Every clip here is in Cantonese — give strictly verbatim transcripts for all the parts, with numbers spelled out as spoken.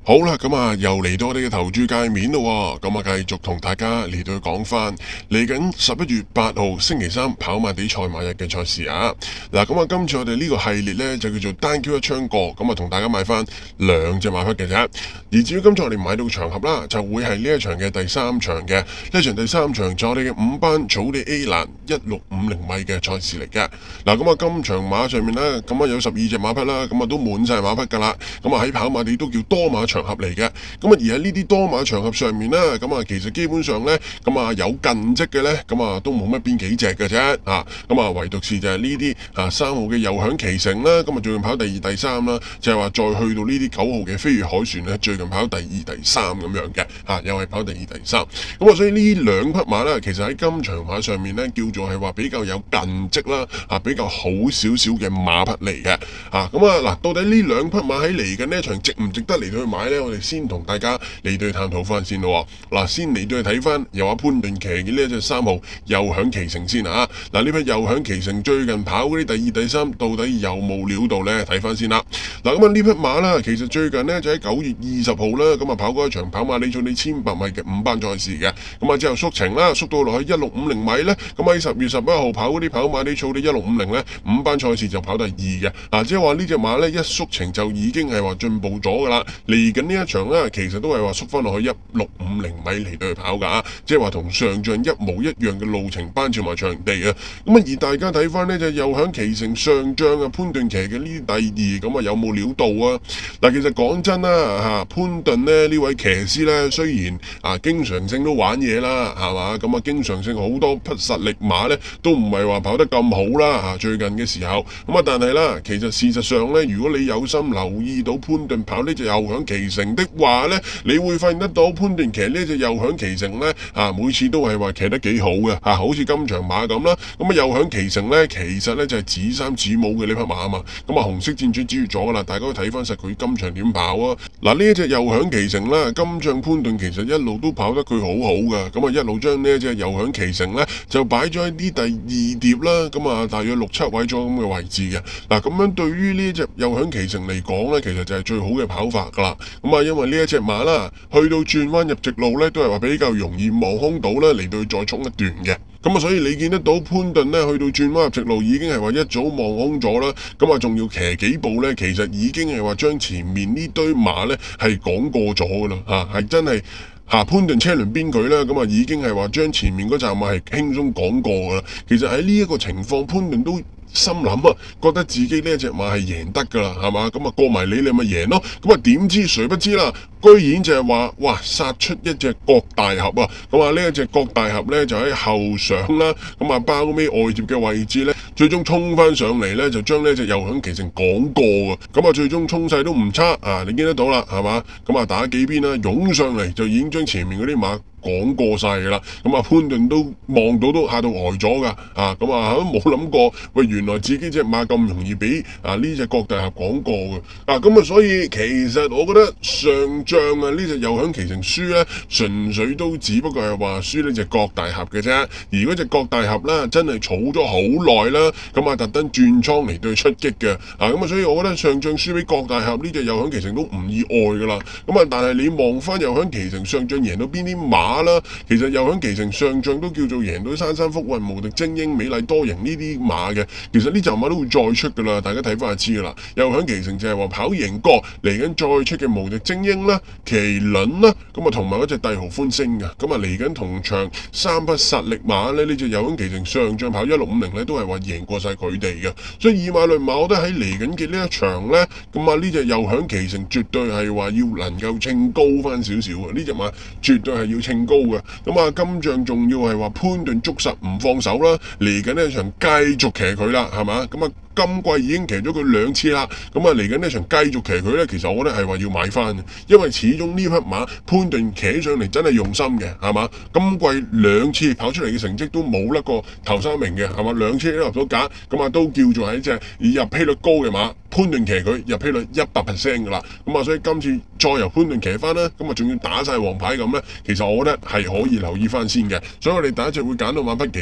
好啦，咁啊又嚟到我哋嘅投注界面咯，咁啊繼續同大家嚟到講翻嚟緊十一月八號星期三跑馬地賽馬日嘅賽事啊。嗱，咁啊今次我哋呢個系列呢，就叫做單 Q 一槍過，咁啊同大家買翻兩隻馬匹嘅啫。而至於今次我哋買到場合啦，就會係呢一場嘅第三場嘅，呢一場第三場就我哋嘅五班草地 A 欄一六五零米嘅賽事嚟嘅。嗱，咁啊今場馬上面呢，咁啊有十二隻馬匹啦，咁啊都滿晒馬匹噶啦，咁啊喺跑馬地都叫多馬場合嚟嘅。咁啊而喺呢啲多馬場合上面呢，咁啊其實基本上呢，咁啊有近績嘅呢，咁啊都冇乜邊幾隻嘅啫，啊，咁啊唯獨是就係呢啲啊三號嘅又響其成啦，咁啊最近跑第二、第三啦，就係話再去到呢啲九號嘅飛越海船呢，最近跑第二、第三咁樣嘅，啊又係跑第二、第三，咁啊所以呢兩匹馬呢，其實喺今場馬上面呢，叫做係話比較有近績啦，啊比較好少少嘅馬匹嚟嘅，啊咁啊嗱，到底呢兩匹馬喺嚟緊呢一場值唔值得嚟到去買呢？我哋先同大家嚟到去探討翻先咯。嗱，先嚟到去睇翻由阿潘頓騎嘅呢一隻三號又響其成先啊。嗱，呢匹又響其成最近跑嗰啲第二、第三，到底有冇料到呢？睇翻先啦。嗱，咁啊呢匹馬啦，其實最近呢，就喺九月二十號啦，咁啊跑過一場跑馬地草地千百米嘅五班賽事嘅，咁啊之後縮程啦，縮到落去一六五零米呢。咁喺十月十一號跑嗰啲跑馬地草地一六五零呢，五班賽事就跑第二嘅。嗱，即係話呢隻馬呢，一縮程就已經係話進步咗噶啦，嚟緊呢一場呢，其實都係話縮翻落去一六五零米嚟到去跑噶，即係話同上仗一模一樣嘅路程班次同埋場地啊。咁啊而大家睇翻呢，就又響其成上仗啊潘頓騎嘅呢啲第二，咁啊有冇料到啊？嗱，其實講真啦吓，潘頓呢呢位騎師呢，雖然啊經常性都玩嘢啦，係嘛，咁啊經常性好多匹實力馬呢，都唔係話跑得咁好啦吓，最近嘅時候咁啊，但係啦，其實事實上呢，如果你有心留意到潘頓跑呢隻又響其成的話呢，你會發現得到潘頓騎呢隻又響其成呢，啊每次都係話騎得幾好嘅，啊好似今場馬咁啦，咁啊又響其成呢，其實呢就係子三子母嘅呢匹馬啊嘛，咁啊紅色戰車止住咗噶啦，大家都睇翻實佢今場點跑啊。嗱，呢一隻又響其成啦，今仗潘頓其實一路都跑得佢好好嘅，咁啊一路將呢一隻又響其成呢，就擺咗喺啲第二碟啦，咁啊大約六七位咗咁嘅位置嘅。嗱，咁樣對於呢一隻又響其成嚟講呢，其實就係最好嘅跑法噶啦。咁啊因為呢一隻馬啦，去到轉彎入直路呢，都係話比較容易望空到啦，嚟到再衝一段嘅。咁啊，所以你見得到潘頓呢，去到轉彎入直路已經係話一早望空咗啦，咁啊仲要騎幾步呢，其實已經係話將前面呢堆馬呢係趕過咗噶啦，吓係真係吓潘頓車輪邊佢啦，咁啊已經係話將前面嗰紮馬係輕鬆趕過噶啦。其實喺呢一個情況，潘頓都心諗啊，覺得自己呢一隻馬係贏得噶啦，係嘛？咁啊過埋你，你咪贏咯。咁啊點知誰不知啦？居然就係話，哇！殺出一隻郭大俠啊！咁啊呢一隻郭大俠呢，就喺後上啦，咁啊包尾外接嘅位置呢，最終衝翻上嚟呢，就將呢一隻又響其成趕過啊！咁啊最終衝勢都唔差啊！你見得到啦，係嘛？咁啊打幾邊啦，湧上嚟就已經將前面嗰啲馬趕過晒噶啦，咁啊潘頓都望到都嚇到呆咗噶，啊咁啊都冇諗過，喂原來自己隻馬咁容易俾啊呢隻郭大俠趕過嘅，啊咁啊所以其實我覺得上仗啊呢隻又響其成輸咧，純粹都只不過係話輸呢隻郭大俠嘅啫，而嗰隻郭大俠啦真係儲咗好耐啦，咁啊特登轉倉嚟對出擊嘅，啊咁啊所以我覺得上仗輸俾郭大俠呢隻又響其成都唔意外噶啦，咁啊但係你望翻又響其成上仗贏到邊啲馬啦，其實又響其成上仗都叫做贏到珊珊福運、無敵精英、美麗多贏呢啲馬嘅，其實呢隻馬都會再出噶啦，大家睇翻就知噶啦。又響其成就係話跑贏過嚟緊再出嘅無敵精英啦、麒麟啦，咁啊同埋嗰隻帝豪歡星嘅，咁啊嚟緊同場三匹實力馬咧，呢隻又響其成上仗跑一六五零咧都係話贏過晒佢哋嘅，所以以馬論馬，我覺得喺嚟緊嘅呢一場咧，咁啊呢隻又響其成絕對係話要能夠稱高翻少少啊，呢隻馬絕對係要稱高嘅，咁啊今仗仲要係話潘頓捉實唔放手啦，嚟緊呢一場繼續騎佢啦，係嘛？咁啊今季已經騎咗佢兩次啦，咁啊嚟緊呢一場繼續騎佢咧，其實我覺得係話要買翻嘅，因為始終呢匹馬潘頓騎上嚟真係用心嘅，係嘛？今季兩次跑出嚟嘅成績都冇甩過頭三名嘅，係嘛？兩次都入到架，咁啊都叫做係一隻入圇率高嘅馬，潘頓騎佢入圇率一百 percent 噶啦，咁啊所以今次再由潘頓騎翻啦，咁啊仲要打晒黃牌咁咧，其實我覺得係可以留意翻先嘅，所以我哋第一隻會揀到馬匹，其實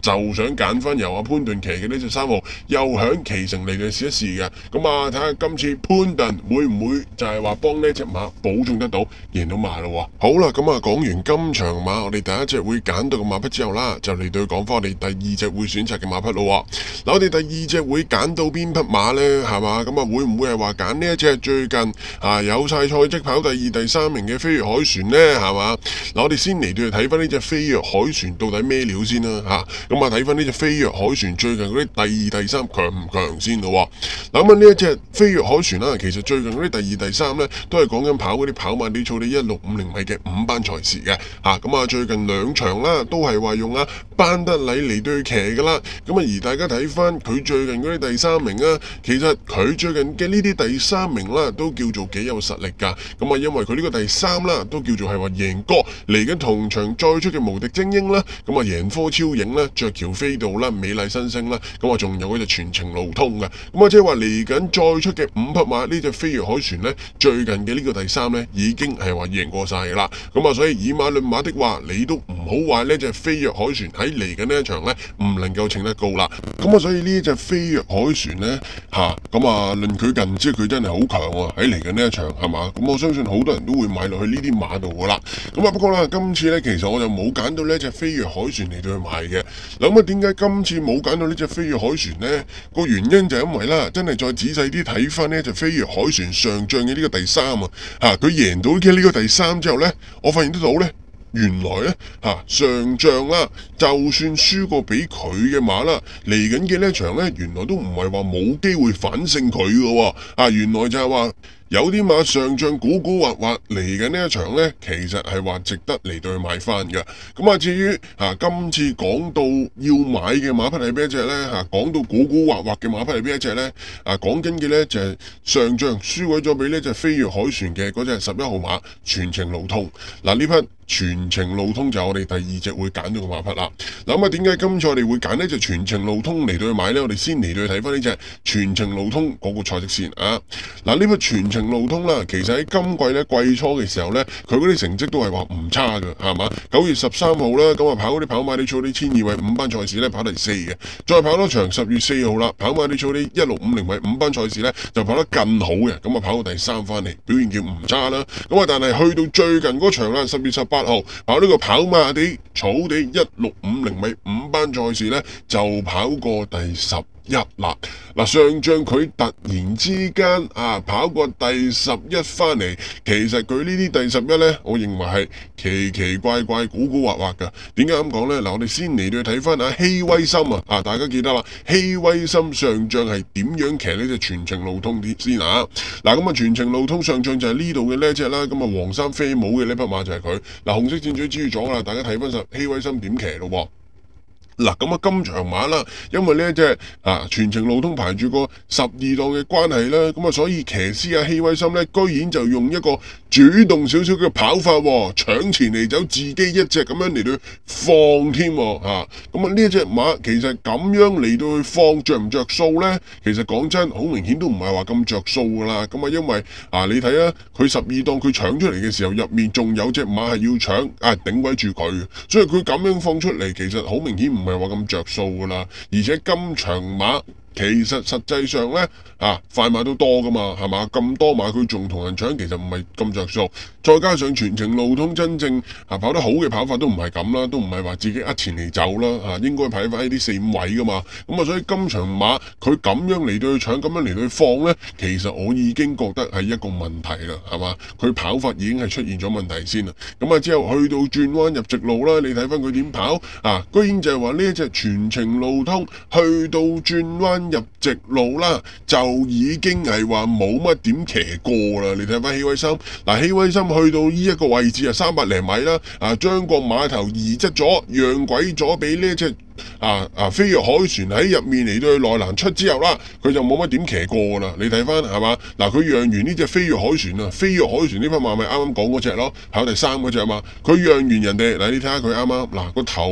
就想揀翻由阿潘頓騎嘅呢隻三號又響騎乘嚟到試一試嘅。咁啊，睇下今次潘頓會唔會就係話幫呢隻馬保重得到贏到馬咯。好啦，咁啊講完今場馬，我哋第一隻會揀到嘅馬匹之後啦，就嚟到講翻我哋第二隻會選擇嘅馬匹咯。嗱，我哋第二隻會揀到邊匹馬呢？係嘛？咁啊會唔會係話揀呢一隻最近啊有晒賽績跑第二、第三名嘅飛躍海船呢？係嘛？嗱，我哋先嚟到去睇翻呢隻飛躍海船到底咩料先啦吓。咁啊睇翻呢隻飛躍海船最近嗰啲第二、第三強唔強先咯。嗱，咁啊呢一隻飛躍海船啦，其實最近嗰啲第二、第三呢，都係講緊跑嗰啲跑馬地草地一六五零米嘅五班賽事嘅吓。咁啊最近兩場啦，都係話用啊班德禮嚟對騎噶啦。咁啊而大家睇翻佢最近嗰啲第三名啊，其實佢最近嘅呢啲第三名啦，都叫做幾有實力噶。咁啊因為佢呢個第三啦，都叫做係話贏過嚟緊同場再出嘅無敵精英啦，咁啊贏科超影啦、雀橋飛道啦、美麗新星啦，咁啊仲有嗰隻全程路通嘅。咁啊即係話嚟緊再出嘅五匹馬呢隻飛躍海船呢，最近嘅呢個第三呢，已經係話贏過晒噶啦。咁啊所以以馬論馬的話，你都唔好話呢隻飛躍海船喺嚟緊呢一場呢，唔能夠稱得高啦。咁啊所以呢隻飛躍海船呢，吓咁啊論佢近即係佢真係好強喎，喺嚟緊呢一場係嘛。咁我相信好多人都會買落去呢啲馬度噶啦。咁啊不過啦，今次呢，其實我就冇揀到呢隻飛躍海船嚟到去買嘅。咁啊點解今次冇揀到呢隻飛躍海船呢？個原因就係因為啦，真係再仔細啲睇翻呢隻飛躍海船上仗嘅呢個第三啊，吓佢贏到嘅呢個第三之後呢，我發現得到呢。原來咧吓、啊、上仗啦，就算輸過俾佢嘅馬啦，嚟緊嘅呢一場咧，原來都唔係話冇機會反勝佢嘅。啊，原來就係話有啲馬上仗古古惑惑嚟緊呢一場咧，其實係話值得嚟到去買翻嘅。咁啊，至於啊今次講到要買嘅馬匹係邊一隻咧？吓、啊、講到古古惑惑嘅馬匹係邊一隻咧？啊講緊嘅咧就係、是、上仗輸鬼咗俾呢隻飛躍海船嘅嗰隻十一號馬全程路通。嗱、啊、呢匹。全程路通就係我哋第二隻會揀到嘅馬匹啦。嗱咁啊，點解今次我哋會揀呢隻全程路通嚟到去買呢？我哋先嚟到去睇翻呢隻全程路通嗰個賽績先啊。嗱，呢匹全程路通啦，其實喺今季咧季初嘅時候咧，佢嗰啲成績都係話唔差嘅，係嘛？九月十三號啦，咁啊跑嗰啲跑馬地草啲千二米五班賽事咧跑第四嘅，再跑多場十月四號啦，跑馬地草啲一六五零米五班賽事咧就跑得更好嘅，咁啊跑到第三翻嚟，表現叫唔差啦。咁啊，但係去到最近嗰場啦，十月十八號跑呢個跑馬地草地一六五零米五班賽事呢，就跑過第十一啦。嗱，上仗佢突然之間啊跑過第十一翻嚟，其實佢呢啲第十一呢，我認為係奇奇怪怪、古古惑惑噶。點解咁講呢？嗱，我哋先嚟到睇翻阿希威森啊，啊大家記得啦，希威森上仗係點樣騎呢隻全程路通啲先啊？嗱，咁啊全程路通上仗就係呢度嘅呢一隻啦，咁啊黃衫飛帽嘅呢匹馬就係佢。嗱，紅色箭嘴指住咗啦，大家睇翻實希威森點騎咯。嗱，咁啊今場馬啦，因為呢一隻啊全程路通排住個十二檔嘅關係啦，咁啊所以騎師啊希威森咧，居然就用一個主動少少嘅跑法，搶前嚟走，自己一隻咁樣嚟到放添，吓咁啊呢一隻馬其實咁樣嚟到去放着唔着數咧？其實講真，好明顯都唔係話咁着數噶啦。咁啊因為啊你睇啊，佢十二檔佢搶出嚟嘅時候，入面仲有隻馬係要搶啊頂位住佢，所以佢咁樣放出嚟，其實好明顯唔係話咁着數噶啦。而且今場馬其實實際上咧啊快馬都多噶嘛，係嘛？咁多馬佢仲同人搶，其實唔係咁着數。再加上全程路通真正啊跑得好嘅跑法都唔係咁啦，都唔係話自己一前嚟走啦，啊應該排翻喺啲四五位噶嘛。咁啊所以今場馬佢咁樣嚟到去搶，咁樣嚟到去放咧，其實我已經覺得係一個問題啦，係嘛？佢跑法已經係出現咗問題先啦。咁啊之後去到轉彎入直路啦，你睇翻佢點跑啊？居然就係話呢一隻全程路通去到轉彎入直路啦，就已經係話冇乜點騎過啦。你睇翻希威森，嗱希威森去到呢一個位置啊，三百零米啦，啊將個馬頭移側咗，讓鬼咗俾呢一隻啊啊飛躍海船喺入面嚟到去內欄出之後啦，佢就冇乜點騎過啦。你睇翻係嘛？嗱佢讓完呢隻飛躍海船啊，飛躍海船呢匹馬咪啱啱講嗰隻咯，跑第三嗰隻嘛，佢讓完人哋，嗱你睇下佢啱啱嗱個頭啊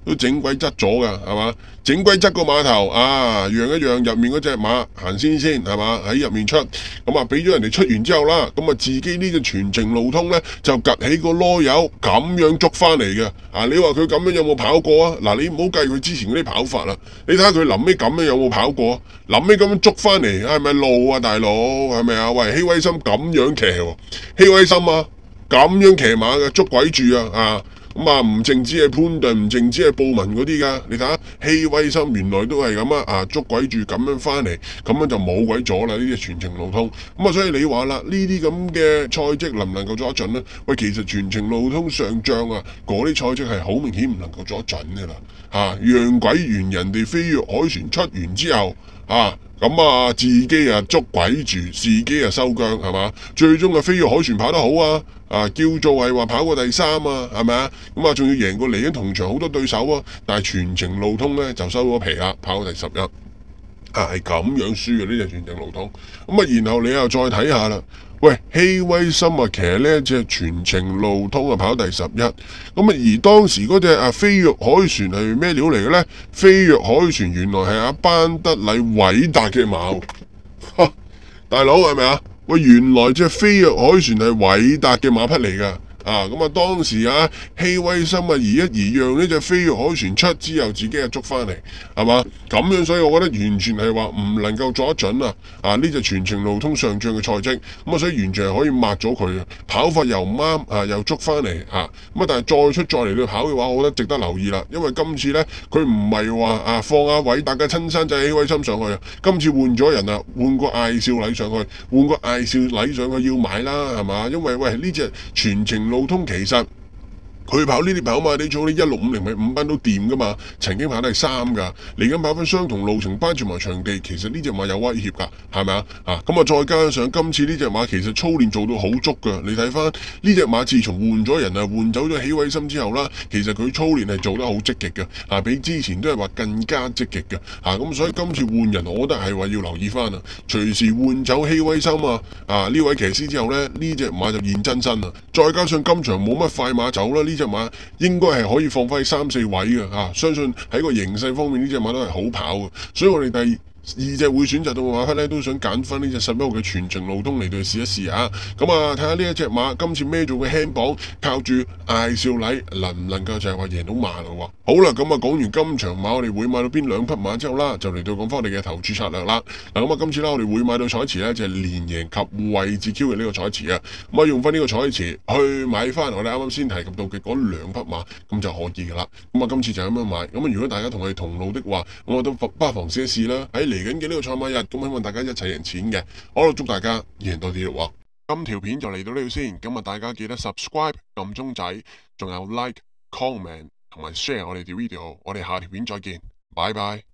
都整鬼質咗噶，係嘛？整鬼質個馬頭啊，讓一讓入面嗰隻馬行先先，係嘛？喺入面出，咁啊俾咗人哋出完之後啦，咁啊自己呢隻全程路通咧就趷起個囉柚咁樣捉翻嚟嘅。啊，你話佢咁樣有冇跑過啊？嗱，你唔好計佢之前嗰啲跑法啦，你睇下佢臨尾咁樣有冇跑過啊？臨尾咁樣捉翻嚟，係咪路啊，大佬？係咪啊？喂，希威森咁樣騎喎，希威森啊，咁樣騎馬嘅，捉鬼住啊！啊！咁啊，唔淨止係潘頓，唔淨止係布文嗰啲噶，你睇下希威森原來都係咁啊！啊，捉鬼住咁樣翻嚟，咁樣就冇鬼咗啦！呢啲全程路通，咁啊，所以你話啦，呢啲咁嘅賽績能唔能夠做得準呢？喂，其實全程路通上將啊，嗰啲賽績係好明顯唔能夠做得準噶啦，吓讓鬼完人哋飛躍海船出完之後，啊！咁啊，自己啊捉鬼住，自己啊收韁，係嘛？最終啊，飛躍海船跑得好啊，啊叫做係話跑過第三啊，係咪啊？咁啊，仲要贏過嚟緊同場好多對手啊，但係全程路通咧就收咗皮啦，跑過第十一，啊係咁樣輸嘅呢隻全程路通。咁啊，然後你又再睇下啦。喂，希威森啊，騎呢一隻全程路通啊，跑第十一。咁啊，而當時嗰隻啊飛躍海船係咩料嚟嘅咧？飛躍海船原來係阿班德禮偉達嘅馬，大佬係咪啊？喂，原來隻飛躍海船係偉達嘅馬匹嚟噶。啊，咁啊，當時啊，希威森啊，移一移讓呢隻飛躍海船出之後，自己啊捉翻嚟，係嘛？咁樣，所以我覺得完全係話唔能夠做得準啊！啊，呢隻全程路通上將嘅賽績，咁啊，所以完全係可以抹咗佢啊！跑法又唔啱啊，又捉翻嚟啊！咁啊，但係再出再嚟到跑嘅話，我覺得值得留意啦，因為今次咧，佢唔係話啊放阿偉達嘅親生仔希威森上去啊，今次換咗人啊，換個艾少禮上去，換個艾少禮上去要買啦，係嘛？因為喂呢隻全程路通其實佢跑呢啲跑馬地賽，呢一六五零米五班都掂噶嘛，曾經跑第三噶，嚟緊跑翻相同路程班全埋場地，其實呢隻馬有威脅噶，係咪啊？啊，咁啊再加上今次呢隻馬其實操練做到好足噶，你睇翻呢隻馬自從換咗人啊，換走咗希威森之後啦，其實佢操練係做得好積極嘅，啊，比之前都係話更加積極嘅，啊，咁所以今次換人，我覺得係話要留意翻啊，隨時換走希威森啊，啊呢位騎師之後咧，呢隻馬就現真身啦，再加上今場冇乜快馬走啦，呢隻馬應該係可以放翻三四位嘅，啊，相信喺個形勢方面呢隻馬都係好跑嘅，所以我哋第二隻會選擇到嘅馬匹咧，都想揀翻呢隻十一號嘅全程路通嚟到試一試啊！咁啊，睇下呢一隻馬今次孭做嘅輕磅，靠住艾少禮能唔能夠就係話贏到馬咯喎？好啦，咁啊講完今場馬，我哋會買到邊兩匹馬之後啦，就嚟到講翻我哋嘅投注策略啦。嗱，咁啊今次啦，我哋會買到彩池咧，就係連贏及位置 Q 嘅呢個彩池啊。咁啊用翻呢個彩池去買翻我哋啱啱先提及到嘅嗰兩匹馬，咁就可以噶啦。咁啊今次就咁樣買。咁啊如果大家同我哋同路的話，我都不妨試一試啦。喺嚟緊嘅呢個賽馬日，咁希望大家一齊贏錢嘅。好啦，祝大家贏多啲咯喎！今條片就嚟到呢度先，咁啊大家記得 subscribe 撳鐘仔，仲有 like comment 同埋 share 我哋條 video，我哋下條片再見，拜拜。